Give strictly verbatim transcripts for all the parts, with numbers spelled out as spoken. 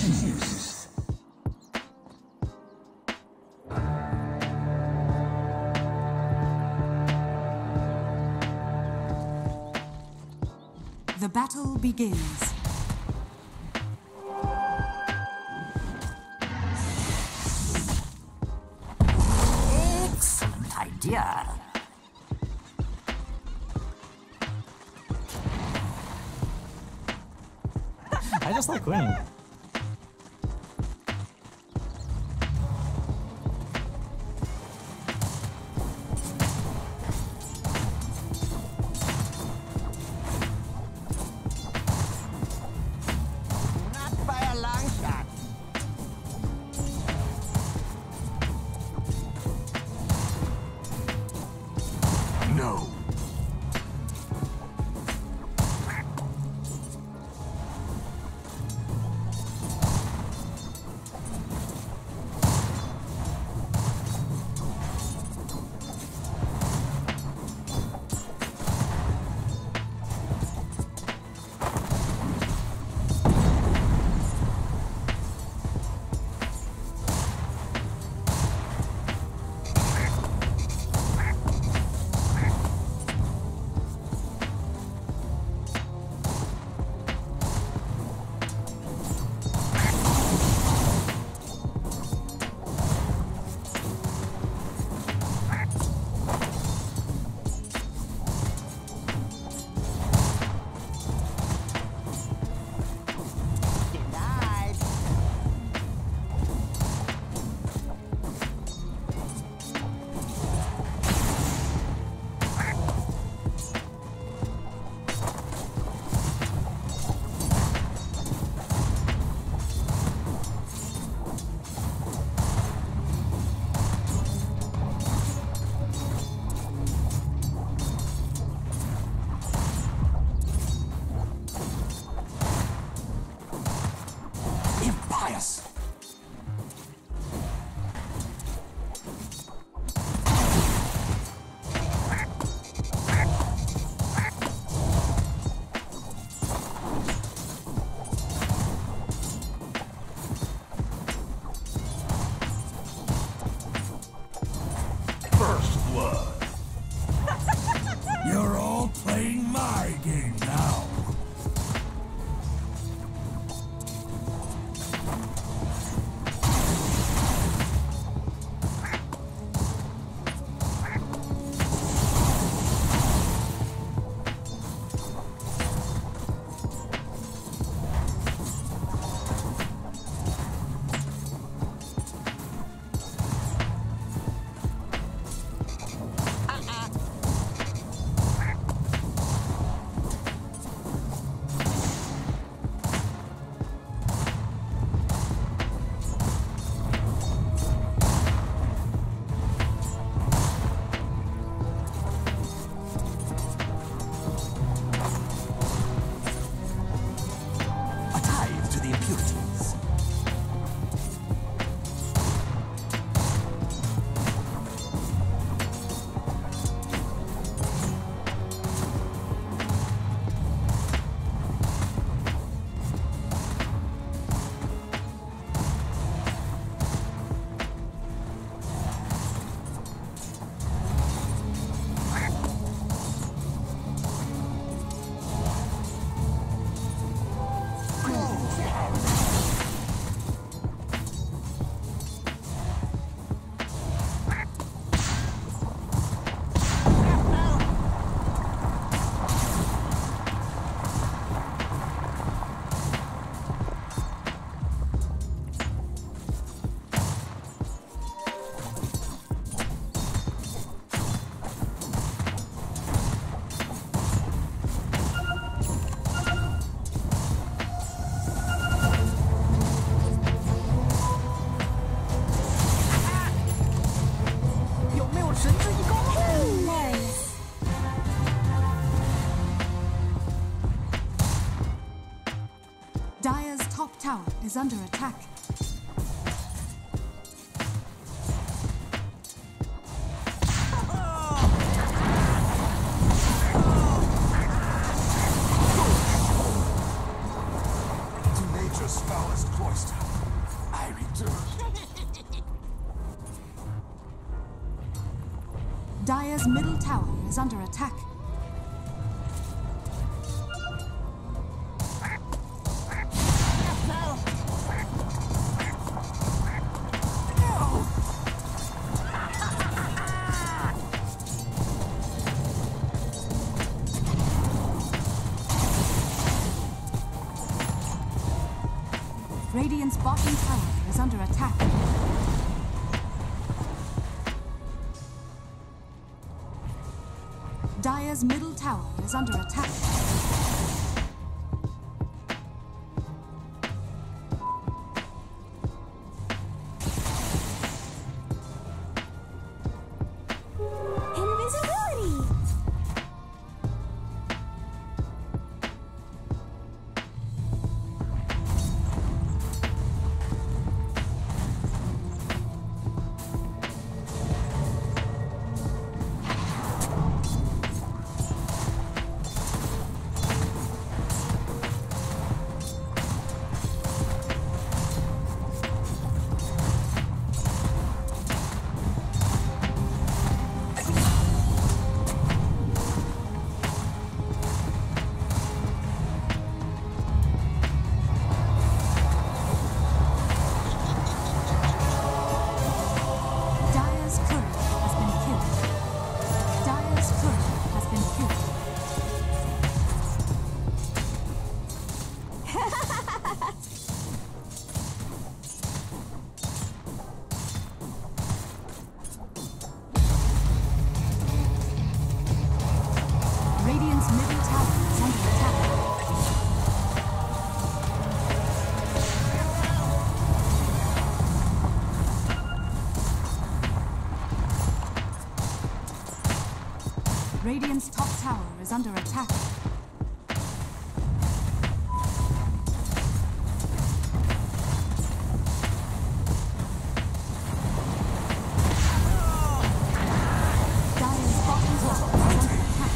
The battle begins. Excellent idea. I just like winning. Not by a long shot. No. First blood. You're all playing my game now. Dire's top tower is under attack. To nature's foulest cloister. Dire's middle tower is under attack. Radiant's bottom tower is under attack. Dire's middle tower is under attack. Invisibility! Radiant's top tower is under attack. Dire's bottom tower is under attack.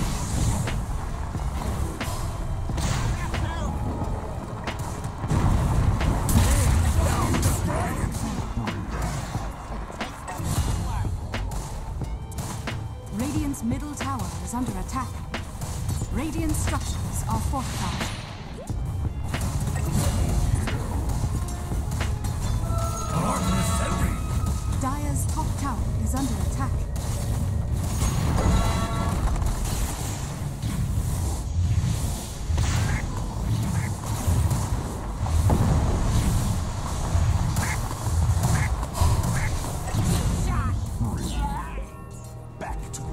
Radiant's middle tower is under attack. Radiant structures are fortified. Alarm sentry! Dire's top tower is under attack. Back to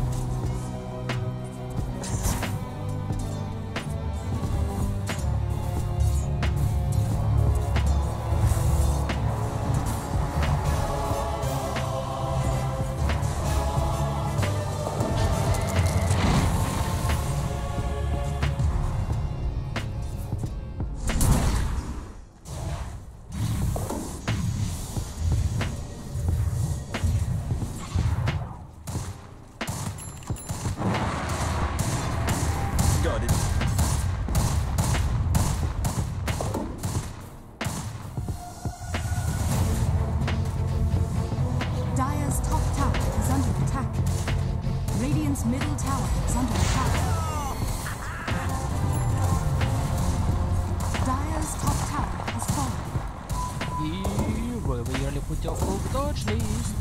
got it. Dire's top tower is under attack. Radiant's middle tower is under attack. Dire's top tower has fallen. You really put your full dodge list.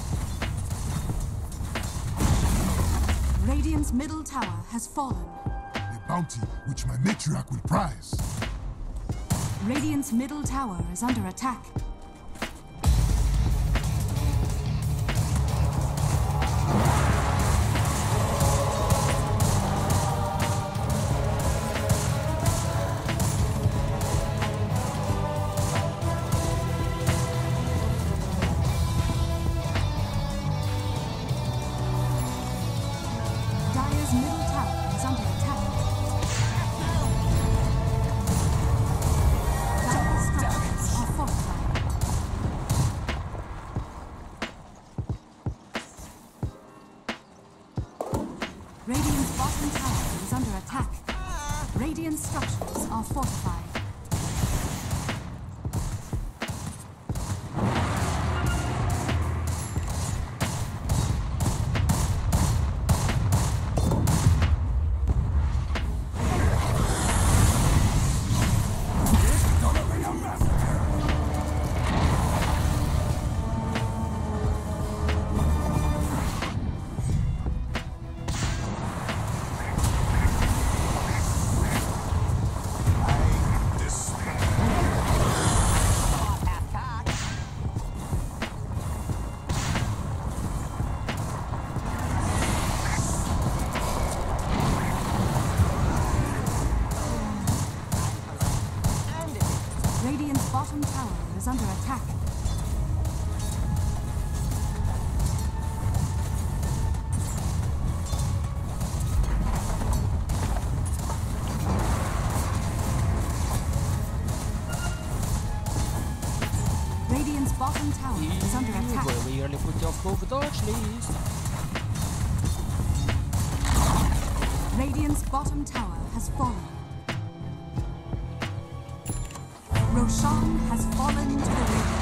Radiant's middle tower has fallen. A bounty which my matriarch will prize. Radiant's middle tower is under attack. Dire's middle tower is under attack. Dire's structures are fortified. Radiant's bottom tower is under attack. Radiant structures are fortified. under attack. Radiant's bottom tower is under attack. Where we early put your full dodge list. Radiant's bottom tower has fallen. Roshan has fallen to the Radiant.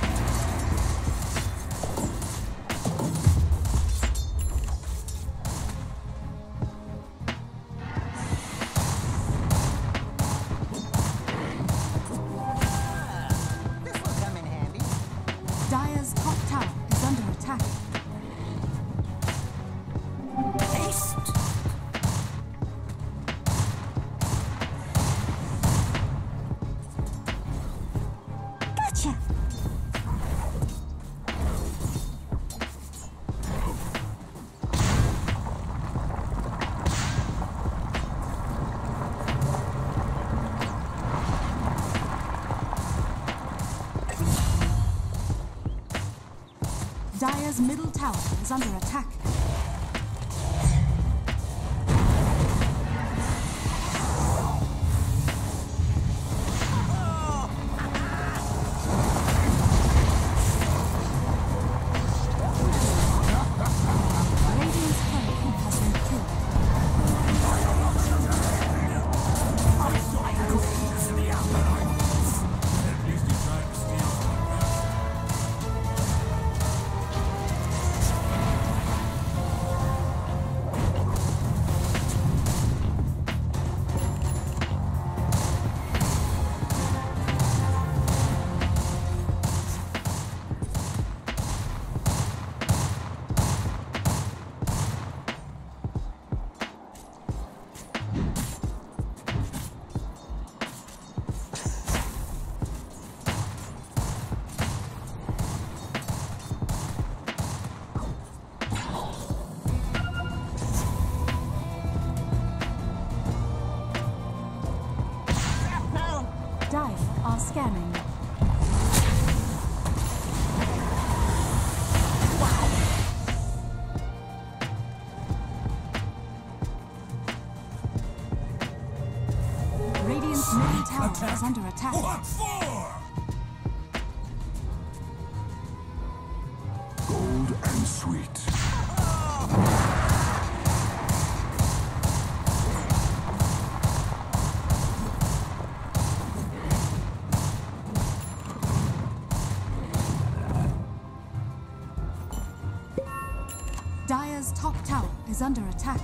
This will come in handy. Dire's top tower is under attack. Haste. Gotcha! Dire's middle tower is under attack. Radiant's turret has been killed. At least he tried to steal some rest. Dire are scanning. Radiant's middle tower is under attack. What for? Gold and sweet. Dire's top tower is under attack.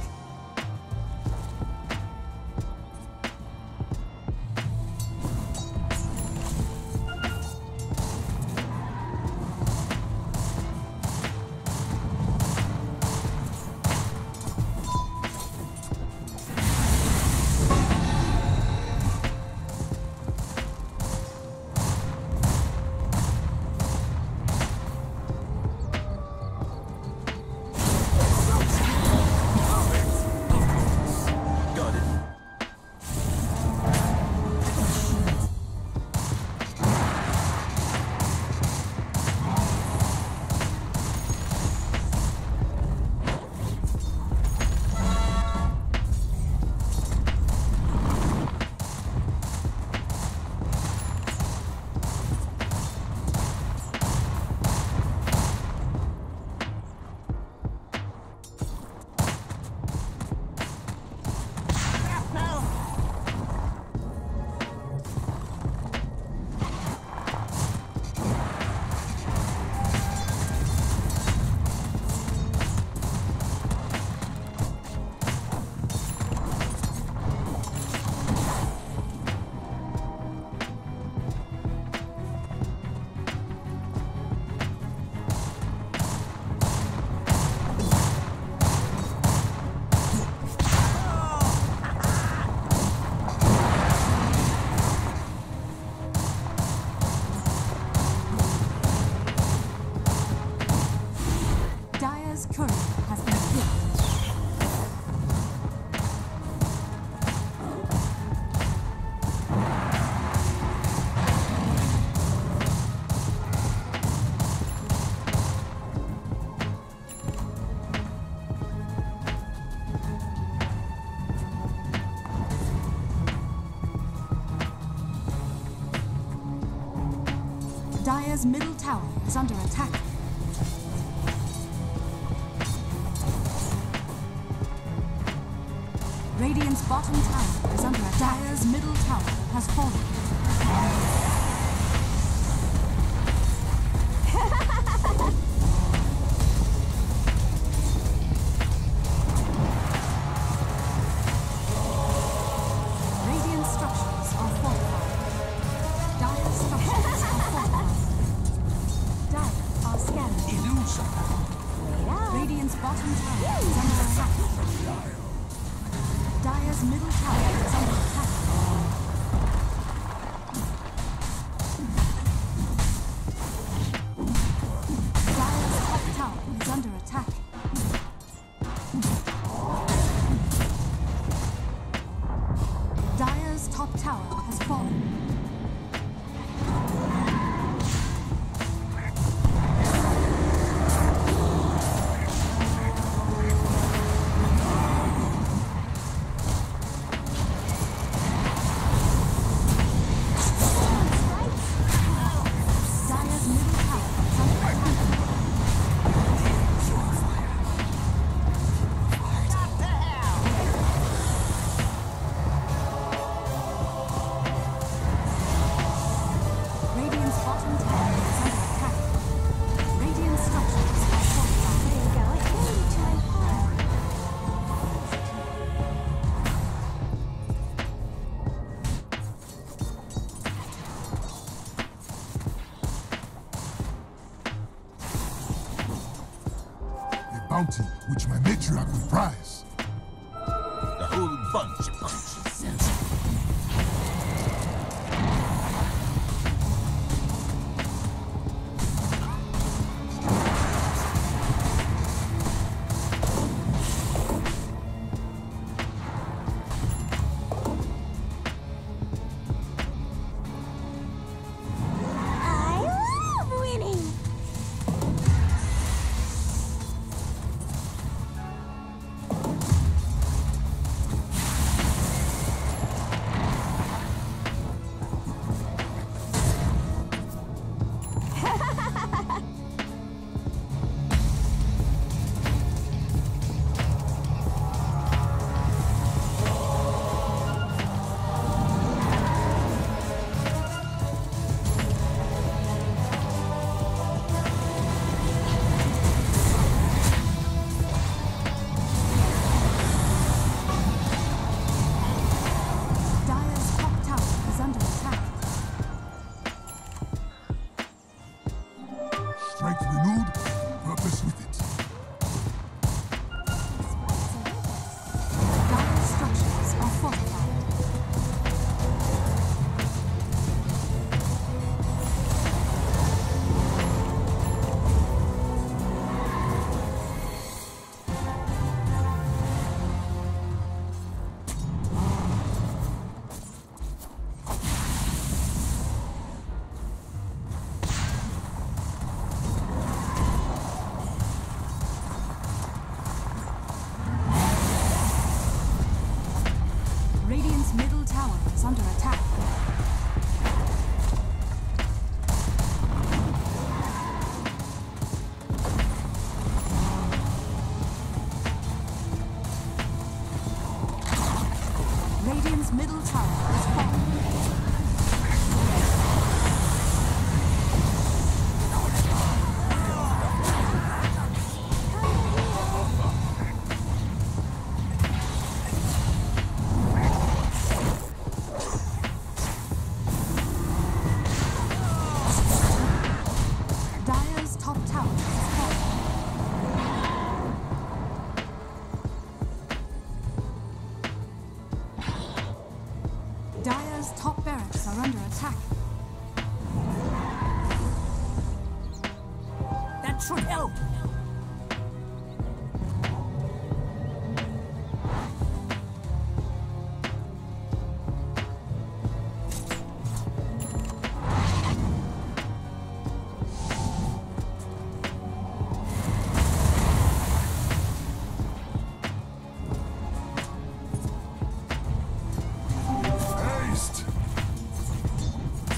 Dire's middle tower is under attack. Radiant's bottom tower is under attack. Dire's middle tower has fallen. Radiant structures are fortified. Dire structures are fortified. Dire are scanned. Illusion. Radiant's bottom tower is under attack. Dire's middle tower is under attack. Dire's top tower is under attack. Dire's top tower has fallen. Dire's middle tower is under attack. Radiant's bottom tower is under attack. Radiant structures are fortified. There you go. I hear you trying hard. A bounty which my matriarch will prize. The whole bunch punches. I love winning. Dire's top tower is under attack. Strength renewed, purpose with it. Dire's structures are fortified. Radiant's middle tower is under attack. Radiant's middle tower is fallen. Dire's top tower is fallen. Dire's top barracks are under attack. That should help. Haste!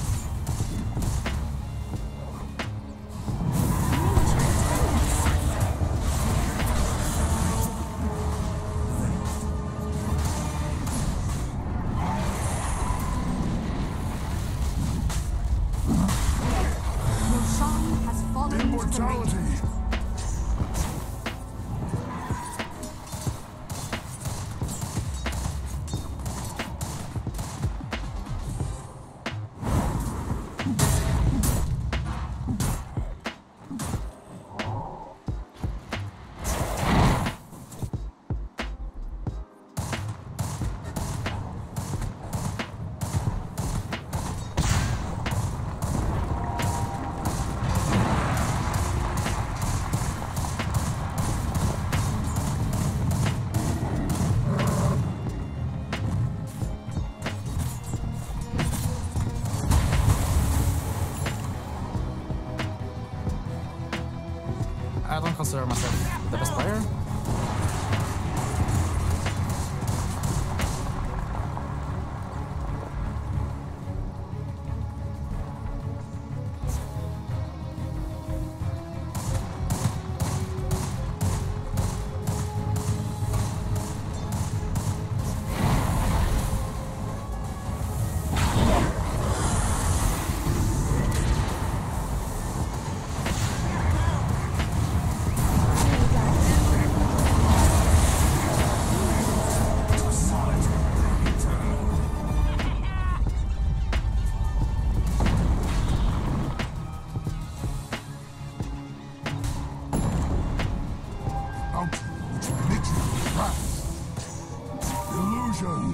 Destruction!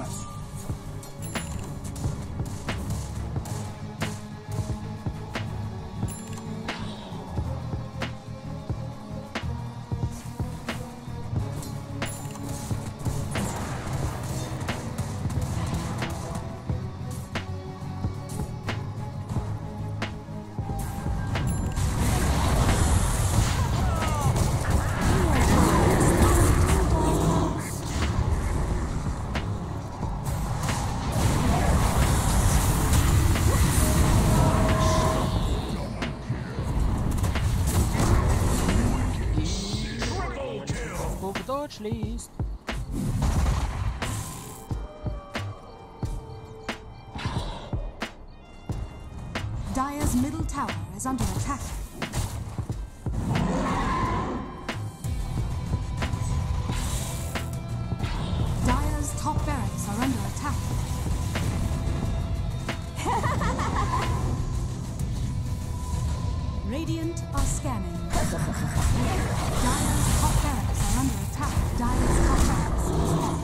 Kurve durchschließt. Dire's middle tower is under attack. Dire's top barracks are under attack. Radiant are scanning. Dire's top barracks are under attack. Dire's top barracks is falling.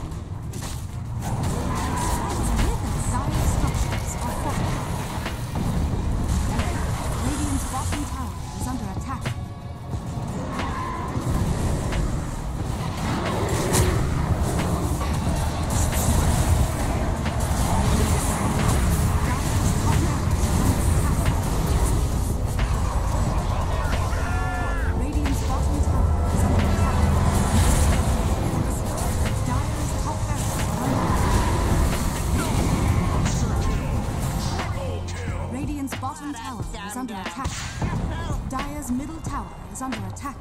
Dire's structures are falling. Radiant's bottom tower is under attack. Radiant's bottom tower is under attack. Dire's top barracks are under attack. Radiant's bottom tower is under attack. Dire's middle tower is under attack.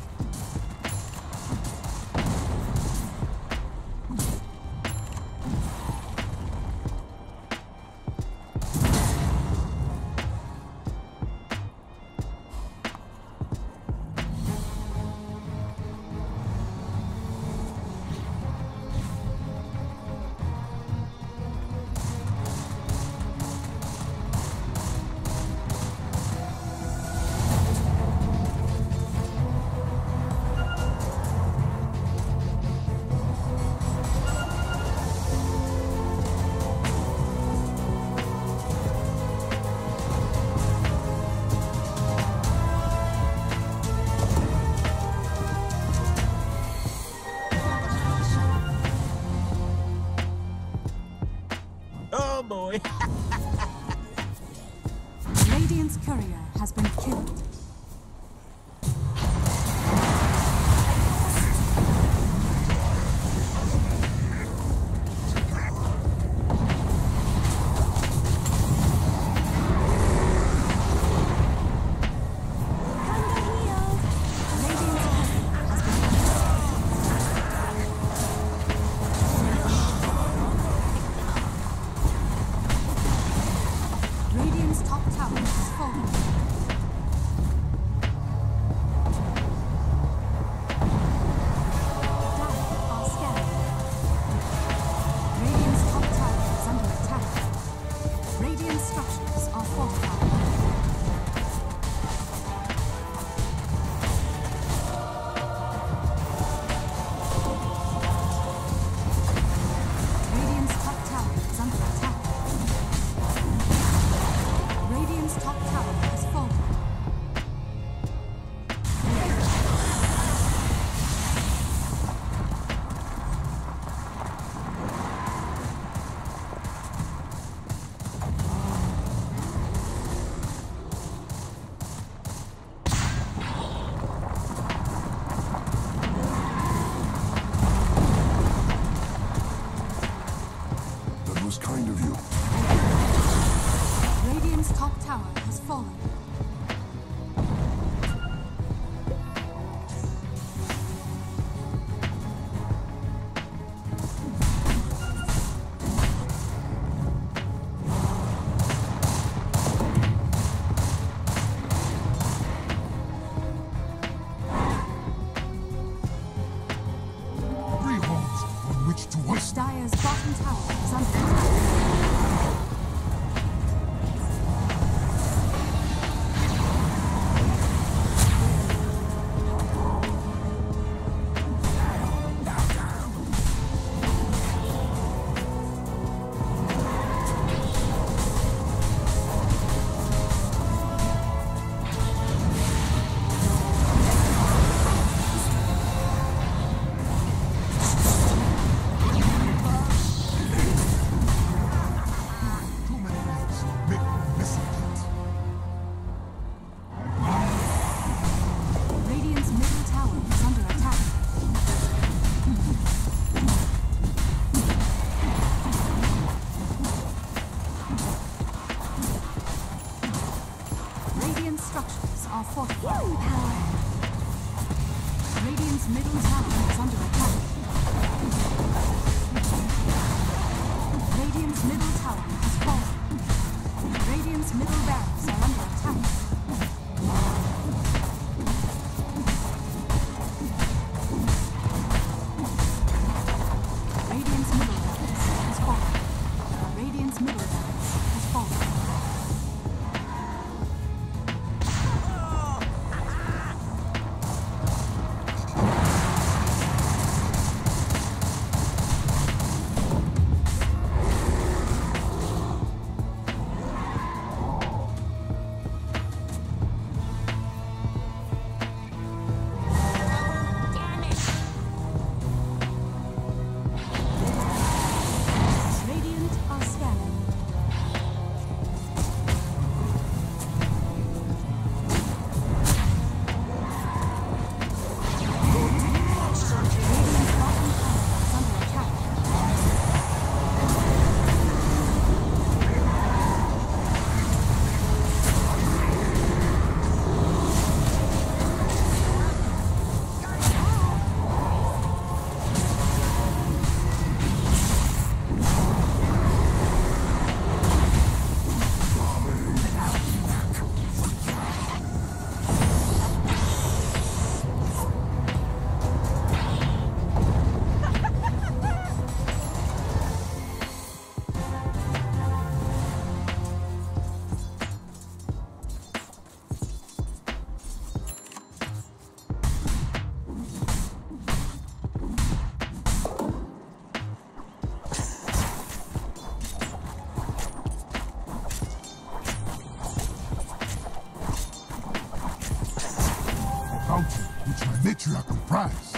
Oh boy. Radiant's courier has been killed. Radiant's top tower has fallen. Dire are scanning. Radiant's top tower is under attack. Radiant structures are fortified. Radiant's top tower is under attack. Radiant's top tower has fallen. That was kind of you. Radiant's top tower has fallen. Three homes on which to waste. Dire's bottom tower is under attack. matriarch with prize.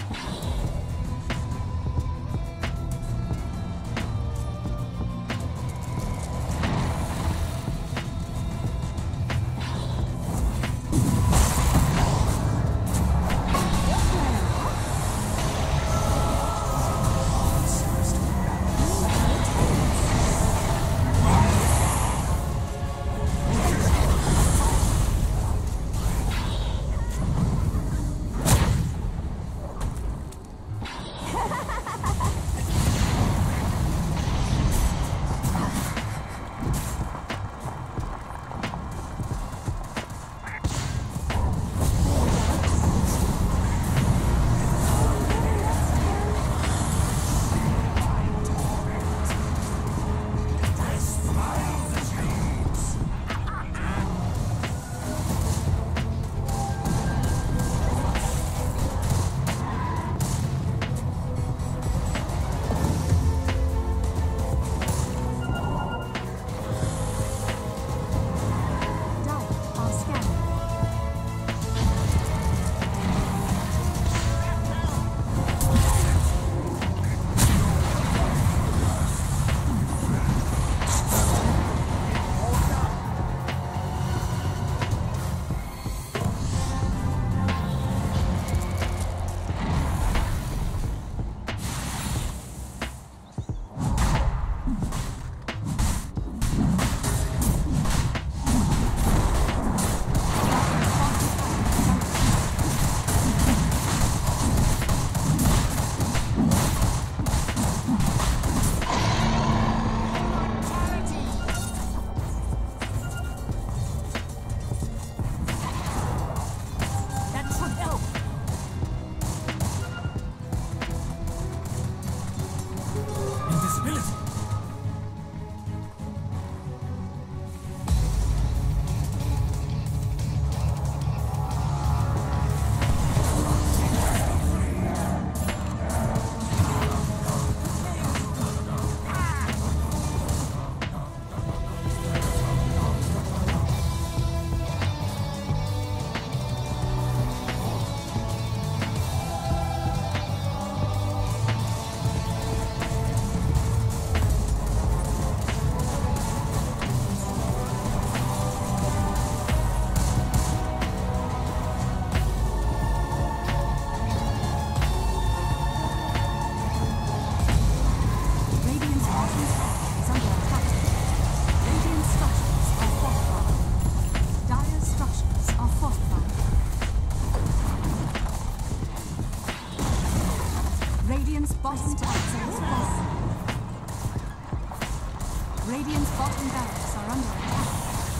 Radiant's bottom tower is falling. Radiant's bottom barracks are under attack.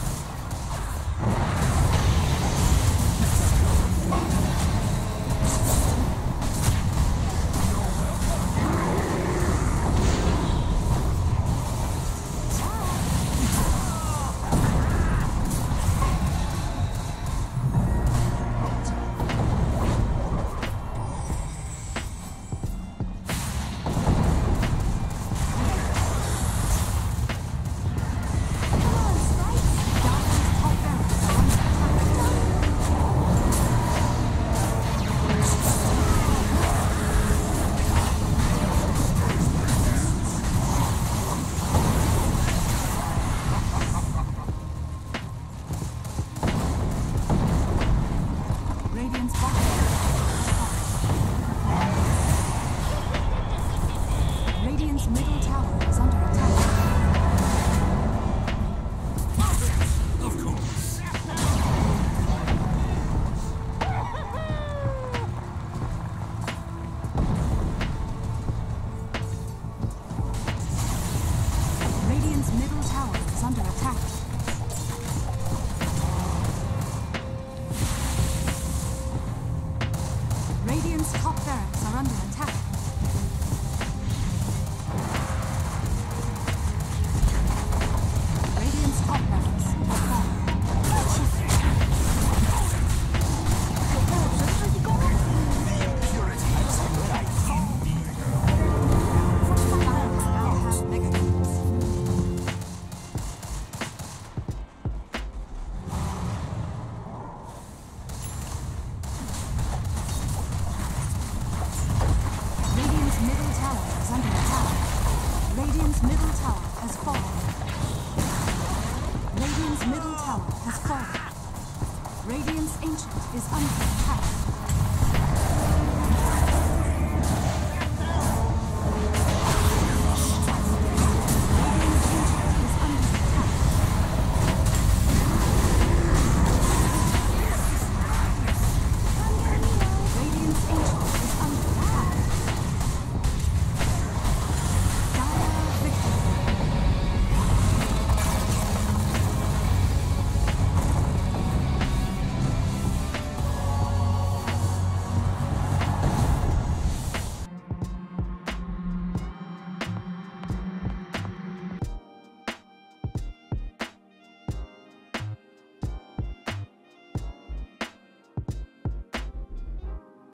Radiant's middle tower is under attack. Of course. Radiant's middle tower is under attack. Radiant's top barracks are under attack. Radiant's middle tower has fallen. Radiant's middle tower has fallen. Radiant's ancient is under attack.